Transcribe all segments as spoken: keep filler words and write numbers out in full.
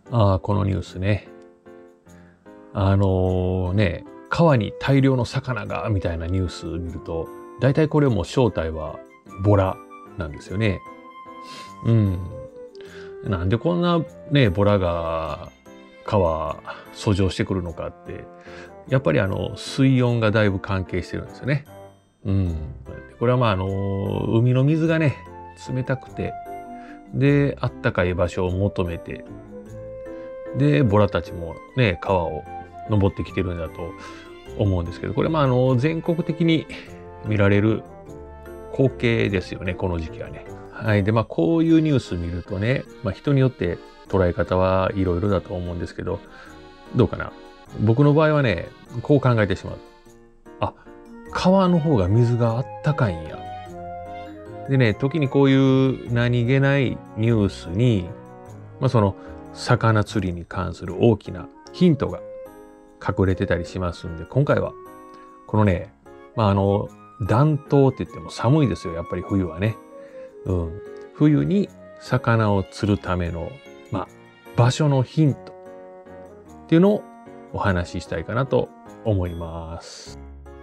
ああ、このニュースね。あのね、川に大量の魚が、みたいなニュース見ると、大体これも正体はボラなんですよね。うん。なんでこんなね、ボラが川、遡上してくるのかって、やっぱりあの、水温がだいぶ関係してるんですよね。うん。これはまああの、海の水がね、冷たくて、で、あったかい場所を求めて、で、ボラたちもね、川を登ってきてるんだと思うんですけど、これまああの、全国的に見られる光景ですよね、この時期はね。はい。で、まあこういうニュース見るとね、まあ人によって捉え方はいろいろだと思うんですけど、どうかな。僕の場合はね、こう考えてしまう。あ、川の方が水があったかいんや。でね、時にこういう何気ないニュースに、まあその、魚釣りに関する大きなヒントが隠れてたりしますんで、今回は、このね、まああの、暖冬って言っても寒いですよ、やっぱり冬はね。うん。冬に魚を釣るための、まあ、場所のヒントっていうのをお話ししたいかなと思います。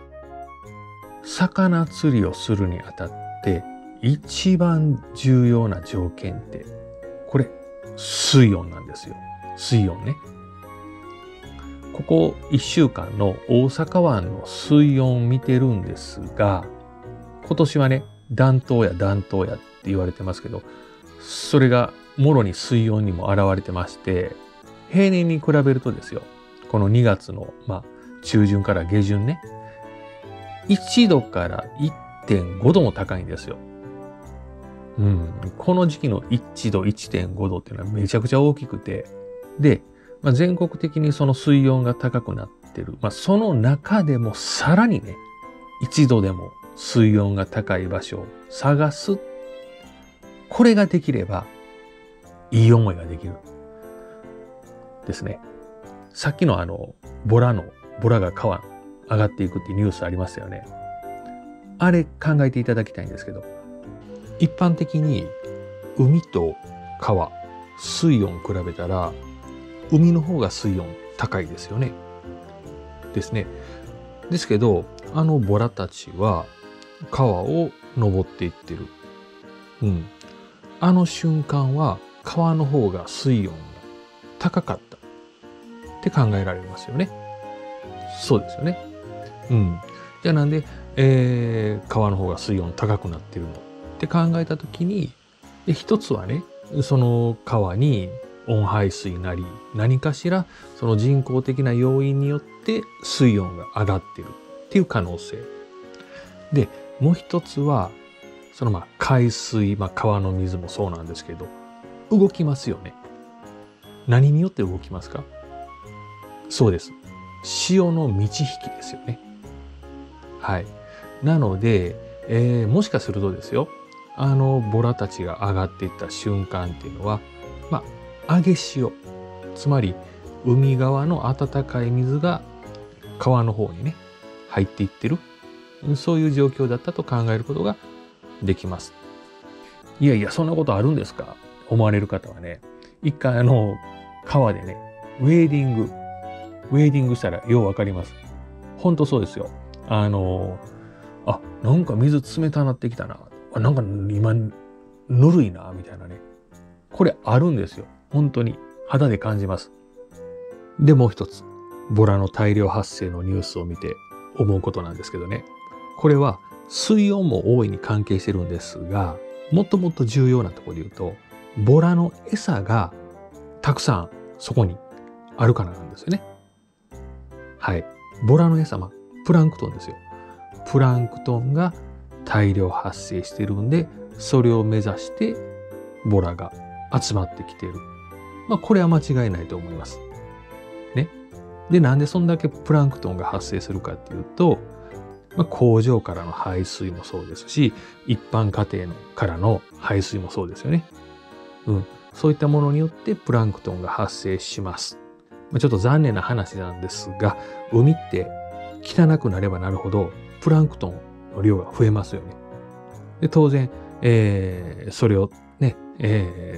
魚釣りをするにあたって一番重要な条件って、これ、水温なんですよ。水温ね。ここいっしゅうかんの大阪湾の水温を見てるんですが、今年はね、暖冬や暖冬やって言われてますけど、それがもろに水温にも現れてまして、平年に比べるとですよ、このにがつの、まあ、中旬から下旬ね、いちどから いってんごども高いんですよ。うん。この時期のいちど、いってんごどっていうのはめちゃくちゃ大きくて、で、まあ、全国的にその水温が高くなってる。まあ、その中でもさらにね、いちどでも水温が高い場所を探す。これができれば、いい思いができる。ですね。さっきのあの、ボラの、ボラが川上がっていくっていうニュースありましたよね。あれ考えていただきたいんですけど、一般的に海と川、水温比べたら、海の方が水温高いですよね。ですね。ですけど、あのボラたちは川を登っていってる。うん。あの瞬間は川の方が水温が高かったって考えられますよね。そうですよね。うん。じゃあなんで、えー、川の方が水温高くなってるのって考えたときに、で一つはね、その川に温排水なり、何かしらその人工的な要因によって水温が上がってるっていう可能性。で、もう一つは、そのまあ海水、まあ川の水もそうなんですけど、動きますよね。何によって動きますか？そうです。潮の満ち引きですよね。はい。なので、えー、もしかするとですよ、あのボラたちが上がっていった瞬間っていうのは、まあ、上げ潮。つまり、海側の暖かい水が川の方にね、入っていってる。そういう状況だったと考えることができます。いやいや、そんなことあるんですか？思われる方はね、一回あの、川でね、ウェーディング、ウェーディングしたらようわかります。ほんとそうですよ。あの、あ、なんか水冷たなってきたな。あ、なんか今、ぬるいな、みたいなね。これあるんですよ。本当に。肌で感じます。で、もう一つ。ボラの大量発生のニュースを見て思うことなんですけどね。これは水温も大いに関係してるんですが、もっともっと重要なところで言うと、ボラの餌がたくさんそこにあるからなんですよね。はい。ボラの餌、まあ、プランクトンですよ。プランクトンが大量発生してるんで、それを目指してボラが集まってきている。まあ、これは間違いないと思います。ね。で、なんでそんだけプランクトンが発生するかっていうと、まあ、工場からの排水もそうですし、一般家庭のからの排水もそうですよね。うん。そういったものによってプランクトンが発生します。まあ、ちょっと残念な話なんですが、海って汚くなればなるほど、プランクトンの量が増えますよね。で、当然、えー、それをね、え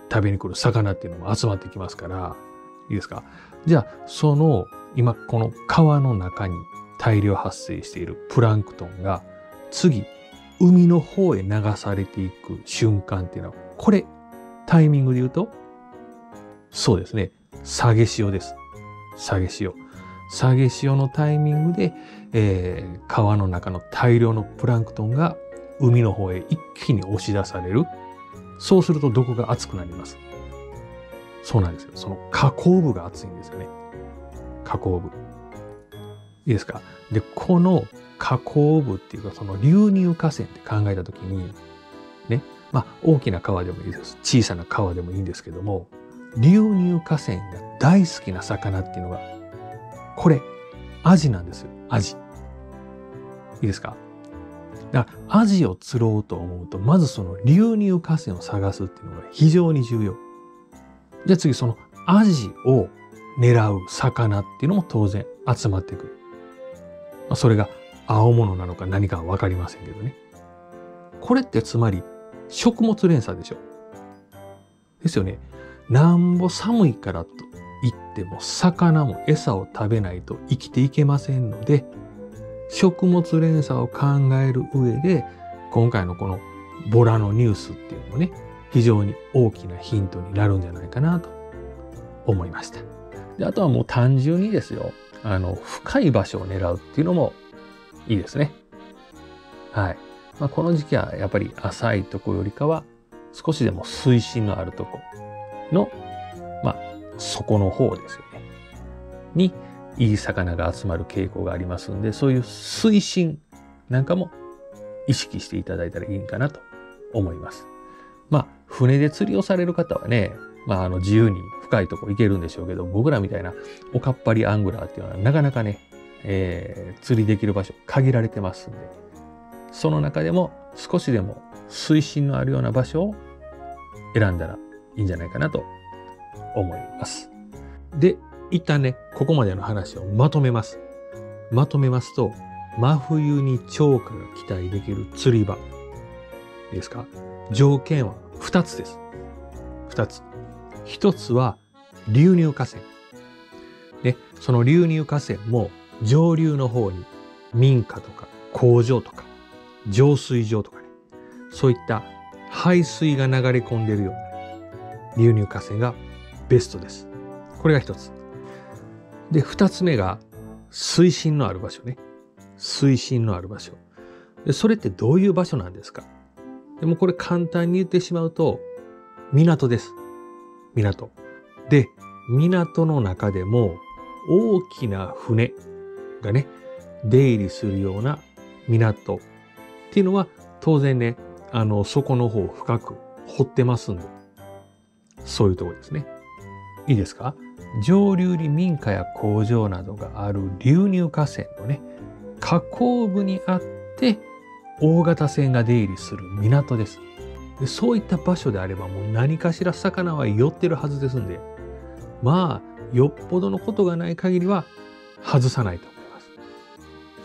食べに来る魚っていうのも集まってきますから、いいですか。じゃあその今この川の中に大量発生しているプランクトンが次海の方へ流されていく瞬間っていうのは、これタイミングで言うとそうですね、下げ潮です。下げ潮下げ潮のタイミングで、えー、川の中の大量のプランクトンが海の方へ一気に押し出される。そうすると毒が熱くなります。そうなんですよ。その下降部が熱いんですよね。下降部。いいですか。で、この下降部っていうか、その流入河川って考えたときに、ね、まあ大きな川でもいいです。小さな川でもいいんですけども、流入河川が大好きな魚っていうのが、これ、アジなんですよ。アジ。いいですか。だからアジを釣ろうと思うと、まずその流入河川を探すっていうのが非常に重要。じゃあ次、そのアジを狙う魚っていうのも当然集まってくる。まあ、それが青物なのか何かはわかりませんけどね。これってつまり食物連鎖でしょ。ですよね。なんぼ寒いからと言っても魚も餌を食べないと生きていけませんので、食物連鎖を考える上で今回のこのボラのニュースっていうのもね、非常に大きなヒントになるんじゃないかなと思いました。で、あとはもう単純にですよ、あの深い場所を狙うっていうのもいいですね。はい。まあ、この時期はやっぱり浅いとこよりかは少しでも水深のあるとこの、まあ、底の方ですよね。に、いい魚が集まる傾向がありますんで、そういう水深なんかも意識していただいたらいいんかなと思います。まあ、船で釣りをされる方はね、まあ、あの自由に深いとこ行けるんでしょうけど、僕らみたいなおかっぱりアングラーっていうのはなかなかね、えー、釣りできる場所限られてますんで、その中でも少しでも水深のあるような場所を選んだらいいんじゃないかなと思います。で、一旦ね、ここまでの話をまとめます。まとめますと、真冬に超過が期待できる釣り場。いいですか？条件はふたつです。ふたつ。ひとつは流入河川。ね、その流入河川も上流の方に民家とか工場とか浄水場とかね、そういった排水が流れ込んでいるような流入河川がベストです。これがひとつ。で、ふたつめが水深のある場所ね。水深のある場所。で、それってどういう場所なんですか？でもこれ簡単に言ってしまうと、港です。港。で、港の中でも大きな船がね、出入りするような港っていうのは当然ね、あの、底の方を深く掘ってますんで、そういうところですね。いいですか？上流に民家や工場などがある流入河川のね、河口部にあって大型船が出入りする港です。で、そういった場所であればもう何かしら魚は寄ってるはずですんで、まあよっぽどのことがない限りは外さないと思います。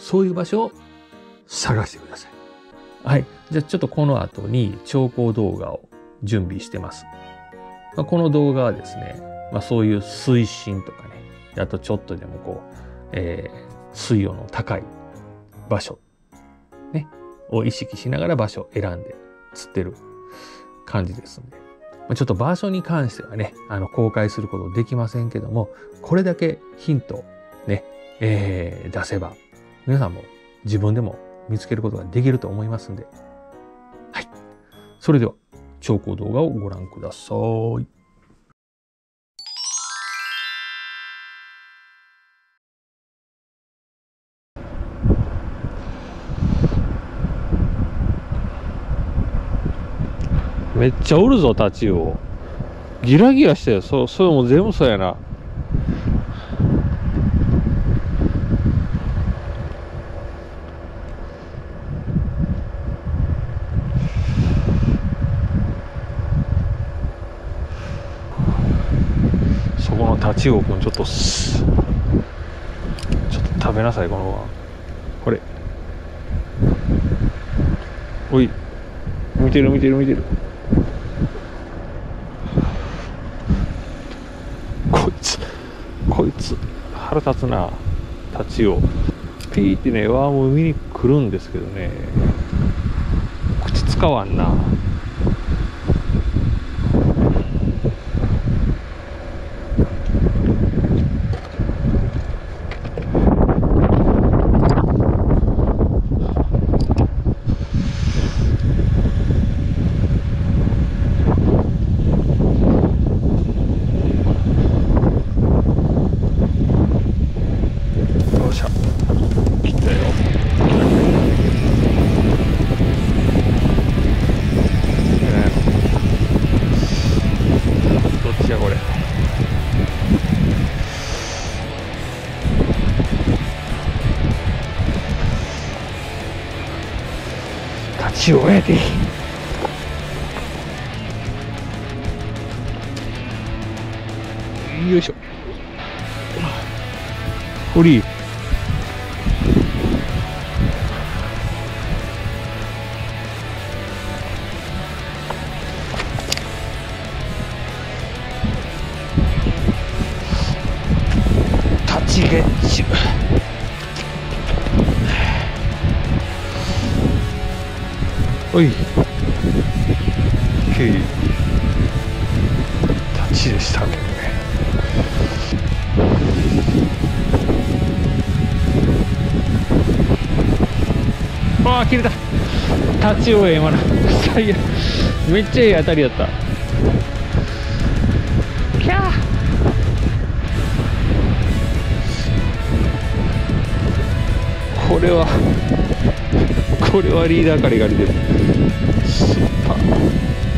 そういう場所を探してください。はい。じゃあちょっとこの後に調光動画を準備してます。まあ、この動画はですね、まあ、そういう水深とかね、あとちょっとでもこう、えー、水温の高い場所、ね、を意識しながら場所を選んで釣ってる感じですんで、まあ、ちょっと場所に関してはね、あの公開することできませんけども、これだけヒントをね、えー、出せば、皆さんも自分でも見つけることができると思いますんで、はい。それでは、調光動画をご覧ください。めっちゃおるぞ、タチウオ。ギラギラしてる。そう、それも全部そうやな。そこのタチウオくん、ちょっとす、ちょっと食べなさい、このご飯。これ。おい。見てる見てる見てる。 こいつ腹立つな。立ちをピーってね、ワーム見に来るんですけどね、口使わんな。立ち終えてよいしょ。フリー立ちゲッチュ。おい OK 立ちでしたけどね。ああ切れた。立ちを今の最悪。めっちゃいい当たりだった。キャー。これはこれはリーダーからが出てる。スーパー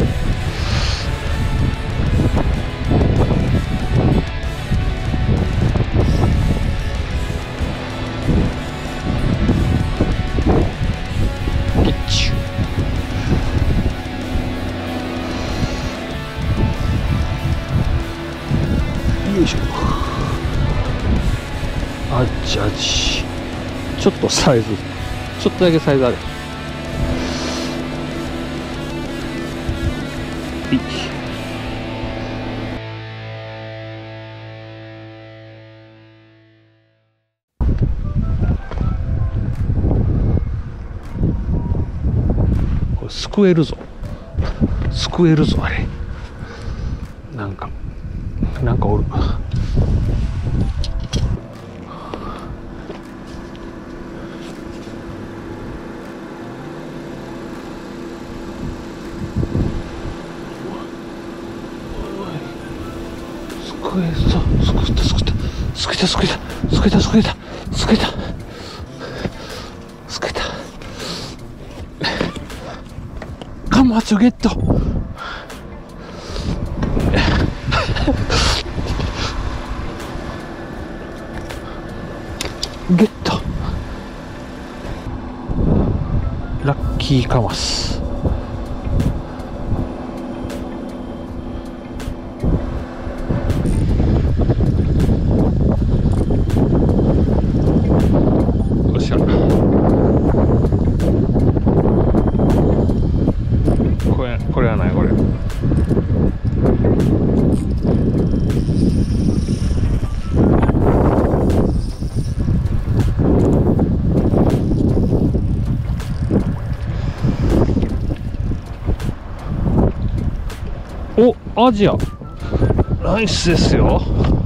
よいしょ。あっちあっち。ちょっとサイズちょっとだけサイズある。いい。これすくえるぞ。すくえるぞあれ。なんかなんかおる。すくえそう、すくったすくったすくえたすくえたすくえたすくえたすくえたすくえた。カマチョゲット。ゲット。ラッキーカマス。よっしゃ。これこれはないこれ。お、アジアナイスですよ。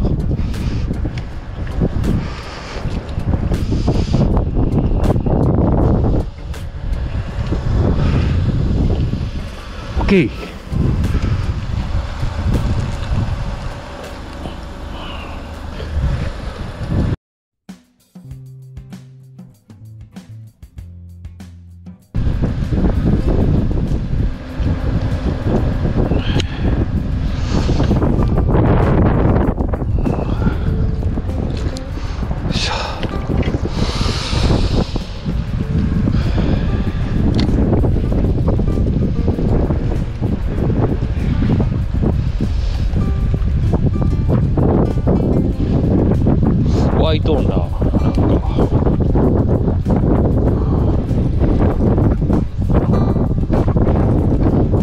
オッケー。ワイトーンだ。なんか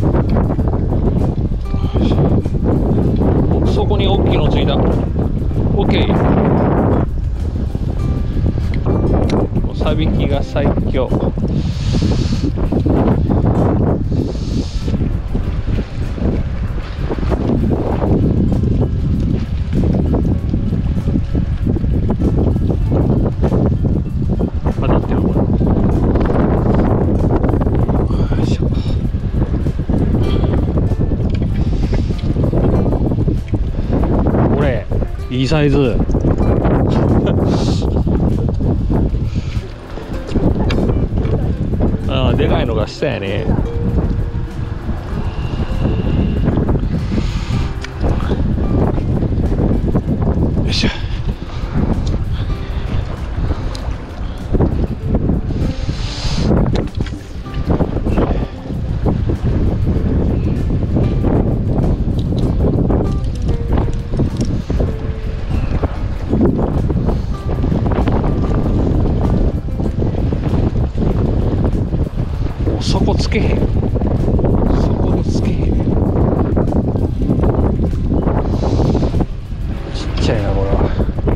そこに大きいのついた。 OK。もうさびきが最強。当たってるこれ。よいしょ。これいいサイズ。ああ、でかいのが下やね。よいしょ。そこつけへん。そこにつけへん。ちっちゃいなこれは。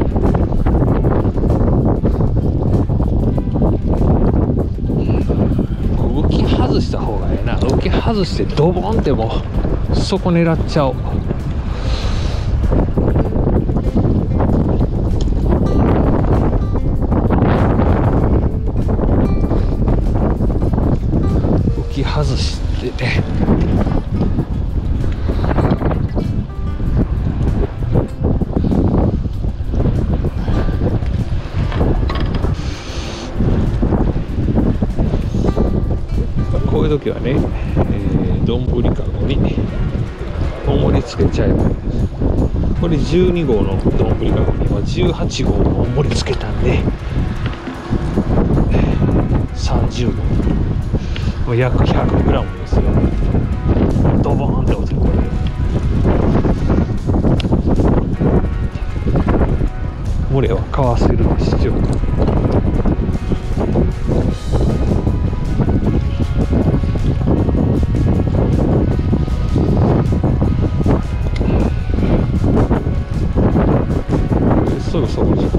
浮き外した方がええな。浮き外してドボンってもうそこ狙っちゃおう。外してね。こういう時はね、えー、丼かごに重りつけちゃえばいいです。これじゅうにごうの丼かごにはじゅうはちごうの重りつけたんでさんじゅうごう、約ひゃくグラムですよ。ドボーンって落ちる。これ漏れはかわせる必要。すぐそこです。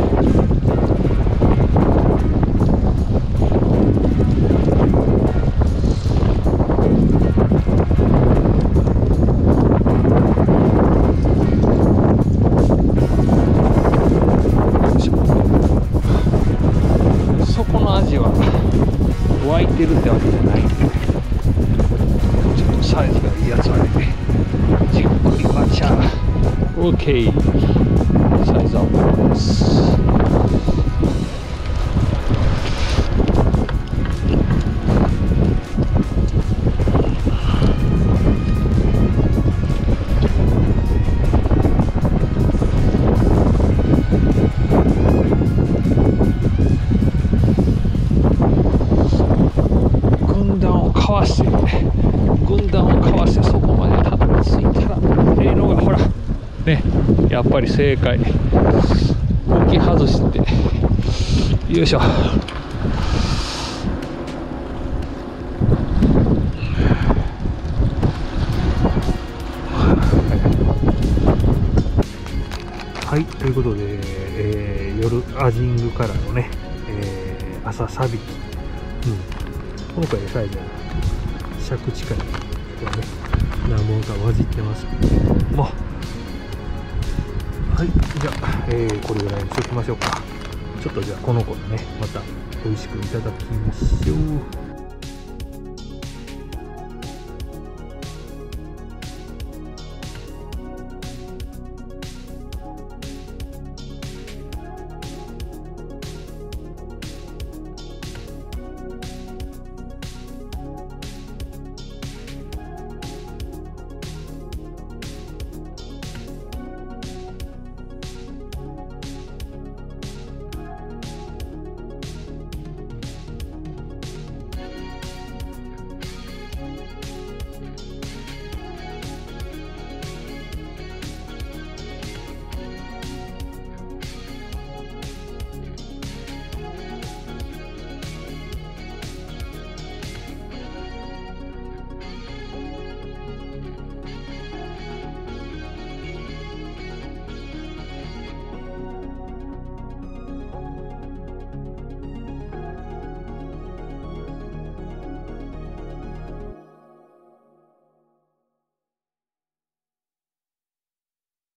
そこのアジは湧いてるってわけじゃないんで、ちょっとサイズがいいやつはね、じっくりバチャー。 OK、 サイズアップです。軍団をかわして軍団をかわしてそこまでたどり着いたらええのがほらね、やっぱり正解。浮き外してよいしょ。はい、ということで、えー、夜アジングからのね、えー、朝さびき、うん、今回で最後尺近いとはね、何本か混じってますけども、はい、じゃあ、えー、これぐらいにしておきましょうか。ちょっとじゃあこの子でね、また美味しくいただきましょう。